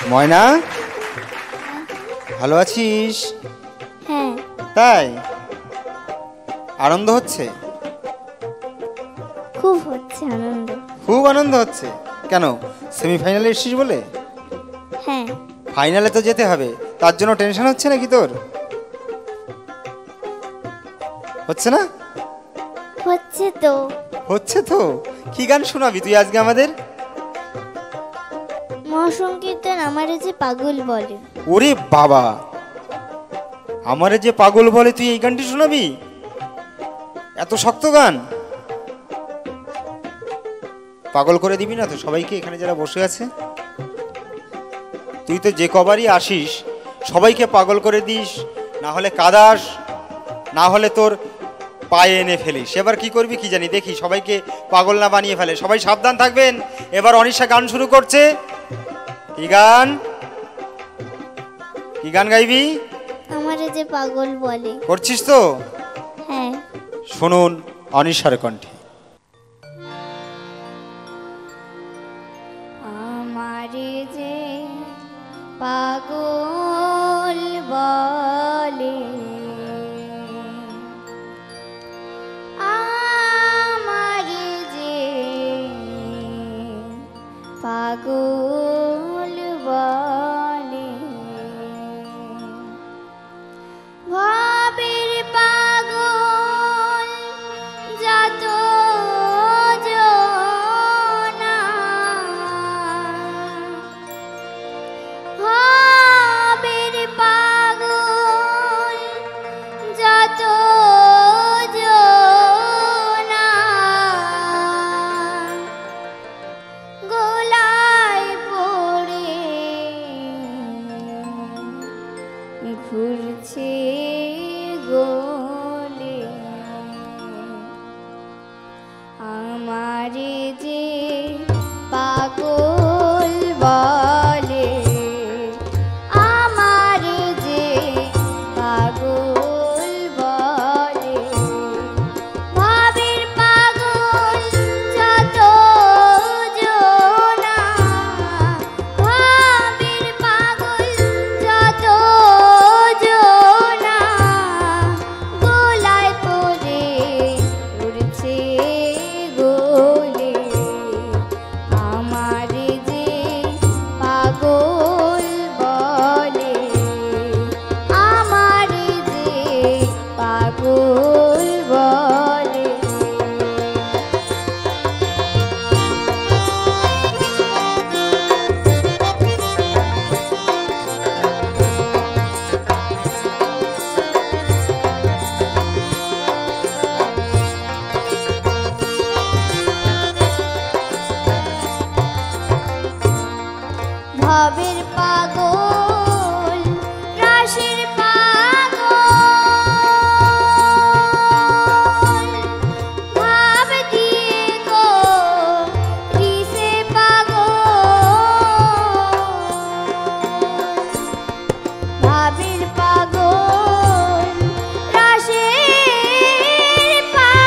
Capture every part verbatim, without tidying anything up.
ময়না, ভালো আছিস? হ্যাঁ। তাই? আনন্দ হচ্ছে? খুব হচ্ছে আনন্দ। খুব আনন্দ হচ্ছে? কেন, সেমিফাইনালে এসেছিস বলে? হ্যাঁ। ফাইনালে তো যেতে হবে, তার জন্য টেনশন হচ্ছে নাকি তোর? হচ্ছে না? হচ্ছে তো। হচ্ছে তো। কি গান শোনাবি তুই আজকে আমাদের? মহাসংকীর্তন আমারে যে পাগল বলে। ওরে বাবা, আমারে যে পাগল বলে, তুই এই গানটি শোনাবি? এত শক্ত গান? পাগল করে দিবি না তো সবাইকে এখানে যারা বসে আছে? তুই তো যে কবারই আসিস সবাইকে পাগল করে দিস, না হলে কাদাস, না হলে তোর পায়ে এনে ফেলিস। এবার কি করবি কি জানি, দেখি সবাইকে পাগল না বানিয়ে ফেলে। সবাই সাবধান থাকবেন। এবার অনিশা গান শুরু করছে। কি গান? কি গান গাইবি? আমারে যে পাগল বলে। করছিস তো? হ্যাঁ। শুনুন অনিশার কণ্ঠে। আমারে যে পাগল বলে, আমারে যে পাগল বলে, ভাবের পাগল যত জনা, ভাবের পাগল যত জনা, গোলায় পড়ে ঘুরছে গোলে, আমারে যে পাগল বলে, আমারে যে পাগল বলে, ভাবের পাগল যত জনা, ভাবের পাগল যত জনা, গোলায় পড়ে উড়ছে গোলে, আমারে যে পাগল বলে, আমারে যে পাগল বলে। ভাবের পাগল রাশের পাগল, ভাব দিয়ে গো কিসে পাগল, ভাবের পাগল রাশের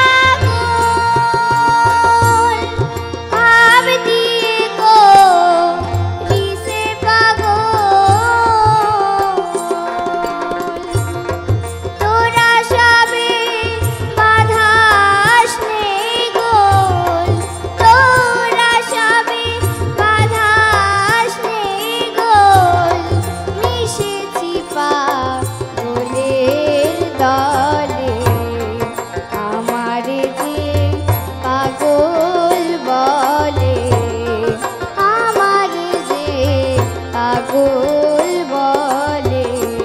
পাগল, ভাব দিয়ে গো কিসে পাগল, তোরা সবে বাধাস নেই গোল, তোরা সবে বাধাস নেই গোল, মিশেছি পাগলের দলে, আমারে যে পাগল বলে, আমারে যে পাগল বলে।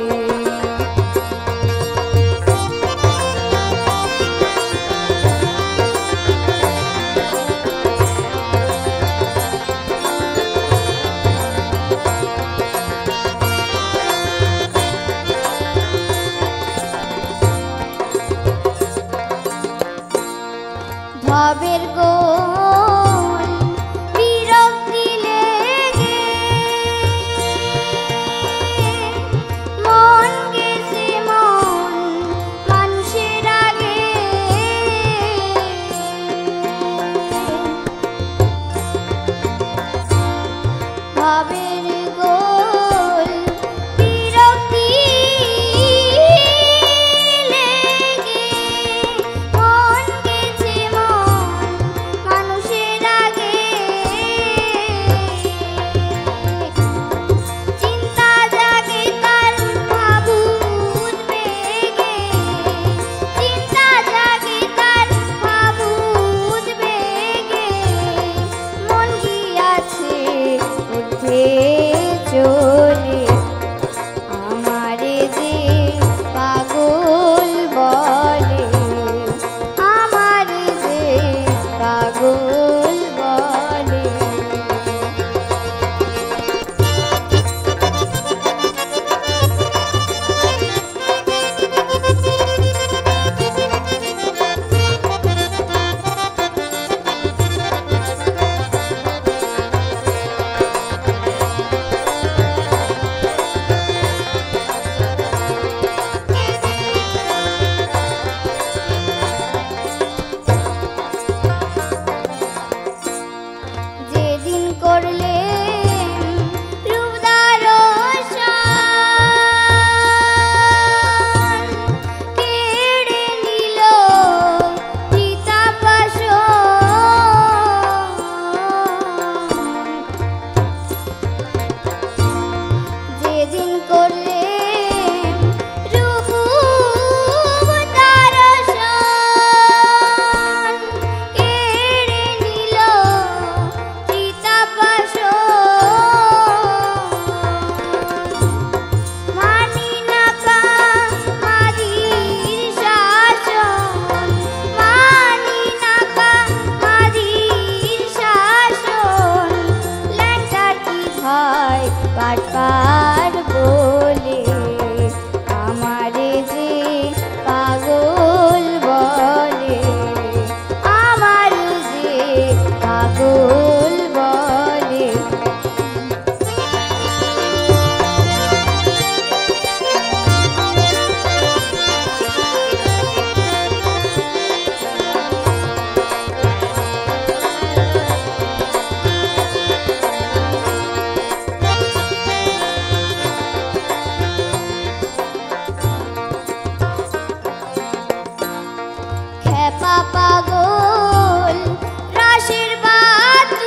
ভাবের গোল বিরক্তি লেগে মন গেছে মন মানুষের আগে, ভাবের গোল পাগল বলে। যেদিন করলে কেড়ে নিল যেদিন করলে পাটপার বলে আমারে যে পাগল বলে, আমার যে পাগল বলে। খেপা পাগল রাশের বাত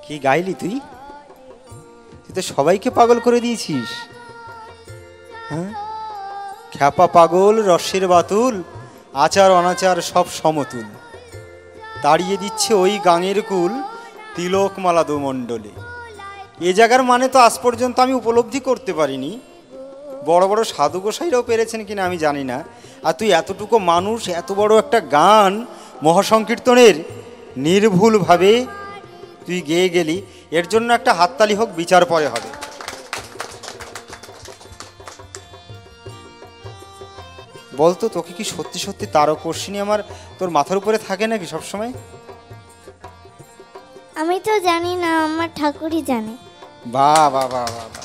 কি গাইলি তুই? তুই তো সবাইকে পাগল করে দিয়েছিস। হ্যাঁ, খ্যাপা পাগল রসের বাতুল, আচার অনাচার সব সমতুল, তাড়িয়ে দিচ্ছে ওই গাঙের কুল, তিলকমালা দুমণ্ডলে। এ জায়গার মানে তো আজ পর্যন্ত আমি উপলব্ধি করতে পারিনি। বড় বড় সাধু গোসাইরাও পেরেছেন কিনা আমি জানি না। আর তুই এতটুকু মানুষ, এত বড় একটা গান মহাসংকীর্তনের নির্ভুলভাবে তুই গেয়ে গেলি, এর জন্য একটা হাততালি হোক, বিচার পরে হবে। বলতো, তোকে কি সত্যি সত্যি তারকর্ষিণী আমার তোর মাথার উপরে থাকে নাকি সবসময়? আমি তো জানি না, আমার ঠাকুরই জানে। বাহ বাহ বাহ বাহ বাহ।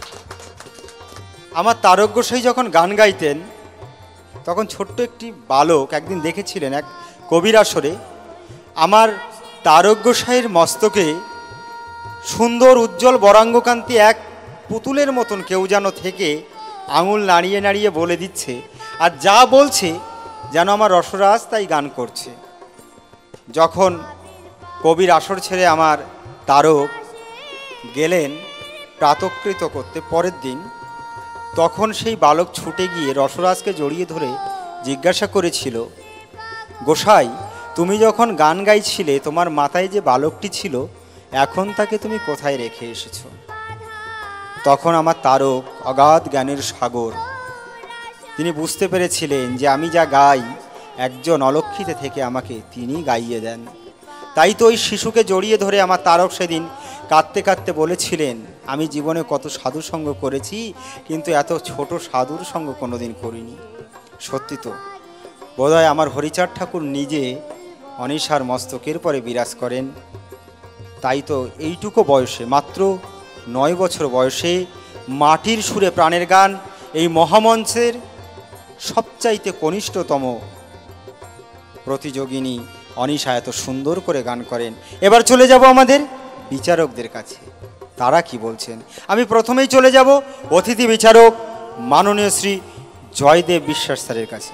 আমার তারক গোসাই যখন গান গাইতেন, তখন ছোট্ট একটি বালক একদিন দেখেছিলেন এক কবির আসরে, আমার তারক গোসাইয়ের মস্তকে সুন্দর উজ্জ্বল বরাঙ্গকান্তি এক পুতুলের মতন কেউ যেন থেকে আঙুল নাড়িয়ে নাড়িয়ে বলে দিচ্ছে, আর যা বলছে যেন আমার রসরাজ তাই গান করছে। যখন কবির আসর ছেড়ে আমার তারক গেলেন প্রাতকৃত করতে পরের দিন, তখন সেই বালক ছুটে গিয়ে রসরাজকে জড়িয়ে ধরে জিজ্ঞাসা করেছিল, গোসাই, তুমি যখন গান গাইছিলে তোমার মাথায় যে বালকটি ছিল, এখন তাকে তুমি কোথায় রেখে এসেছো? তখন আমার তারক অগাধ জ্ঞানের সাগর, তিনি বুঝতে পেরেছিলেন যে আমি যা গাই একজন অলক্ষিতে থেকে আমাকে তিনি গাইয়ে দেন। তাই তো ওই শিশুকে জড়িয়ে ধরে আমার তারক সেদিন কাঁদতে কাঁদতে বলেছিলেন, আমি জীবনে কত সাধু সঙ্গ করেছি, কিন্তু এত ছোট সাধুর সঙ্গ কোনোদিন করিনি। সত্যি তো, বোধহয় আমার হরিচাঁদ ঠাকুর নিজে অনিশার মস্তকের পরে বিরাজ করেন। তাই তো এইটুকু বয়সে, মাত্র নয় বছর বয়সে, মাটির সুরে প্রাণের গান এই মহামঞ্চের সবচাইতে কনিষ্ঠতম প্রতিযোগিনী অনিশা এত সুন্দর করে গান করেন। এবার চলে যাব আমাদের বিচারকদের কাছে, তারা কি বলছেন। আমি প্রথমেই চলে যাব অতিথি বিচারক মাননীয় শ্রী জয়দেব বিশ্বাস স্যারের কাছে।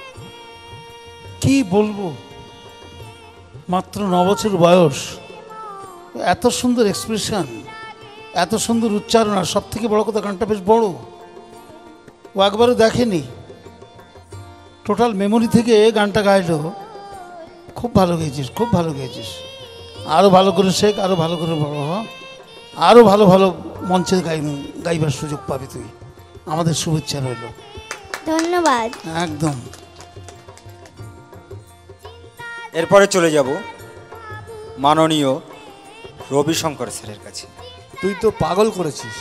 কি বলবো, মাত্র ন বছর বয়স, এত সুন্দর এক্সপ্রেশন, এত সুন্দর উচ্চারণ, আর সব থেকে বড় কথা গানটা বেশ বড়। ও একবারও দেখেনি, টোটাল মেমোরি থেকে গানটা গাইলো। খুব ভালো গেয়েছিস, খুব ভালো গেয়েছিস, আরও ভালো করে শেখ, আরও ভালো করে বড় হ, আরও ভালো ভালো মঞ্চে গাই গাইবার সুযোগ পাবি তুই। আমাদের শুভেচ্ছা রইল। ধন্যবাদ। একদম। এরপরে চলে যাব মাননীয় রবিশঙ্কর স্যারের কাছে। তুই তো পাগল করেছিস।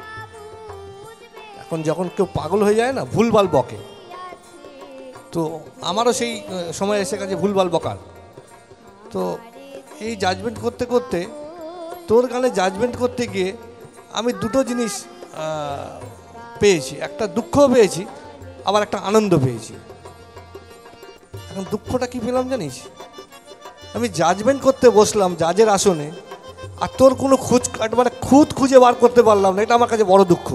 এখন যখন কেউ পাগল হয়ে যায় না, ভুলভাল বকে। তো আমারও সেই সময় এসে গেছে ভুলভাল বকার। তো এই জাজমেন্ট করতে করতে, তোর গানে জাজমেন্ট করতে গিয়ে আমি দুটো জিনিস পেয়েছি, একটা দুঃখও পেয়েছি, আবার একটা আনন্দ পেয়েছি। এখন দুঃখটা কি পেলাম জানিস? আমি জাজমেন্ট করতে বসলাম জাজের আসনে, আর তোর কোনো খুঁজ একবারে খুঁত খুঁজে বার করতে পারলাম না, এটা আমার কাছে বড় দুঃখ।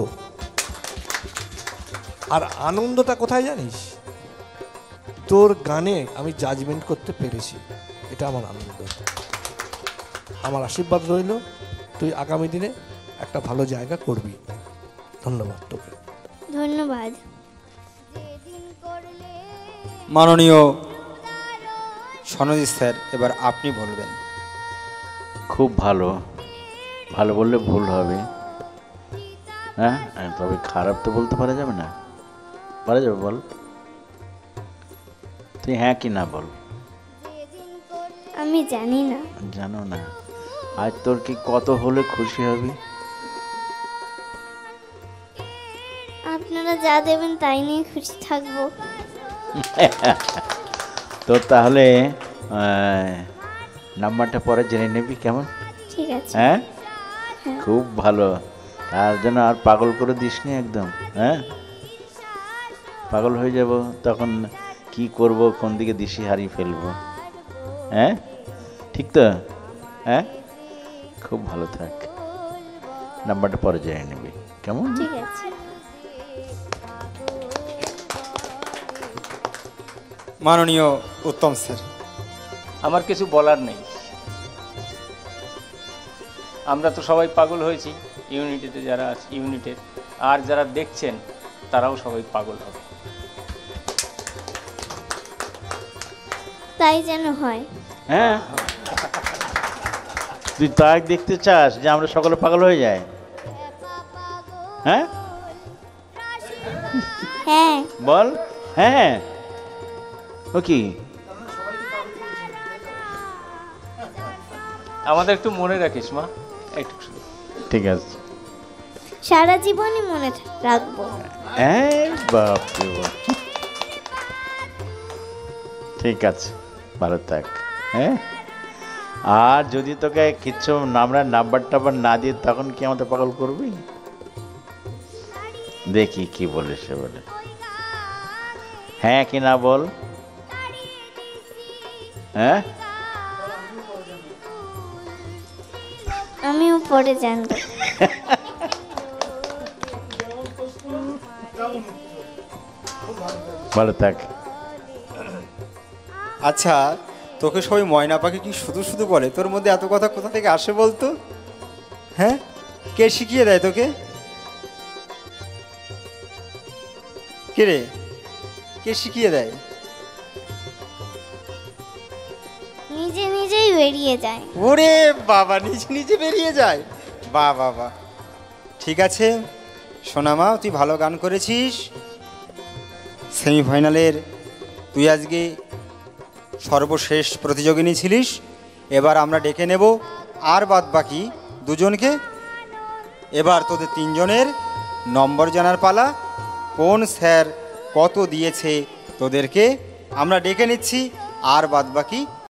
আর আনন্দটা কোথায় জানিস? তোর গানে আমি জাজমেন্ট করতে পেরেছি, এটা আমার আনন্দ। আমার আশীর্বাদ রইল, তুই আগামী দিনে একটা ভালো জায়গা করবি। ধন্যবাদ তোকে। ধন্যবাদ। মাননীয় সনজিৎ স্যার, এবার আপনি বলবেন। খুব ভালো, ভালো বললে ভুল হবে। হ্যাঁ, তবে খারাপ তো বলতে পারা যাবে না। পারা যাবে? বল তুই হ্যাঁ কি না বল। আমি জানি না। জানো না? আজ তোর কি কত হলে খুশি হবি? আপনারা যা দেবেন তাই নিয়ে খুশি থাকবো। তোর তাহলে নাম্বারটা পরে জেনে নিবি, কেমন? ঠিক আছে। হ্যাঁ, খুব ভালো। তার জন্য আর পাগল করে দিস নি একদম। হ্যাঁ, পাগল হয়ে যাব তখন কি করব, কোন দিকে দিশি হারিয়ে ফেলবো। হ্যাঁ, ঠিক তো? হ্যাঁ, খুব ভালো থাক। নাম্বারটা পরে জেনে নিবি, কেমন? ঠিক আছে। মাননীয় উত্তম স্যার। আমার কিছু বলার নেই। আমরা তো সবাই পাগল হয়েছি, ইউনিটিতে যারা আছে ইউনিটের, আর যারা দেখছেন তারাও সবাই পাগল হবে। তাই যেন হয়। হ্যাঁ, তুই তাই দেখতে চাস যে আমরা সকলে পাগল হয়ে যাই? হ্যাঁ হ্যাঁ, বল। হ্যাঁ, ও কি? আমাদের একটু মনে রাখিস মা, একটু শুধু। ঠিক আছে। সারা জীবনই মনে থা- রাখবো। এই বাপ রে বাপ। ঠিক আছে, ভালো থাক। হ্যাঁ, আর যদি তোকে কিচ্ছু আমরা নাম্বার টাম্বার না দিয়ে তখন কি আমাদের পাগল করবি? দেখি কি বলে সে বলে। হ্যাঁ কি না বল। হ্যাঁ, আমিও পরে জানবো। ভালো থাক। আচ্ছা, তোকে সবাই ময়না পাখি কি শুধু শুধু বলে? তোর মধ্যে এত কথা কোথা থেকে আসে বলতো? হ্যাঁ, কে শিখিয়ে দেয় তোকে? কে রে, কে শিখিয়ে দেয়? নিজে নিজেই বেরিয়ে যায়। ওরে বাবা, নিজে নিজে বেরিয়ে যায়। বাহ বাহ বাহ, ঠিক আছে সোনামা, তুই ভালো গান করেছিস। সেমিফাইনালের তুই আজকে সর্বশেষ প্রতিযোগিনী ছিলিস। এবার আমরা ডেকে নেব আর বাদ বাকি দুজনকে। এবার তোদের তিনজনের নম্বর জানার পালা। কোন স্যার কত দিয়েছে তোদেরকে আমরা ডেকে নিচ্ছি, আর বাদ বাকি